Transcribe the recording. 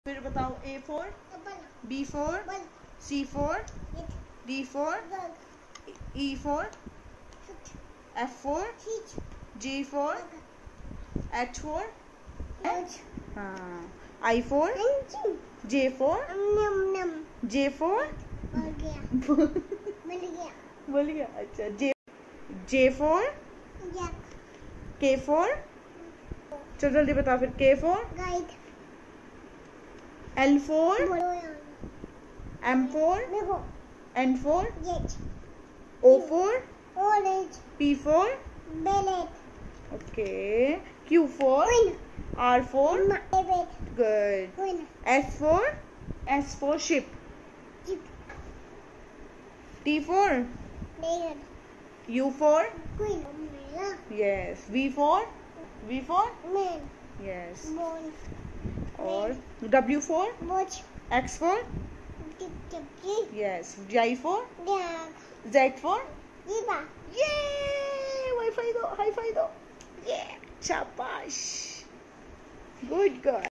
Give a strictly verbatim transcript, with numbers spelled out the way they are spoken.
फिर बताओ A four, B four, C four, D four, E four, F four, G four, H four, हाँ I four, J four, J four, बोल गया अच्छा J J four, K four, चलो जल्दी बताओ फिर K four, L four, M four, N four, O four, P four, okay, Q four, R four, good, S four, S four ship, T four, U four, yes, V four, V four, yes, और W four, X four, yes, I four, Z four, ये wifi दो, hi fi दो, ये शाबाश, good girl.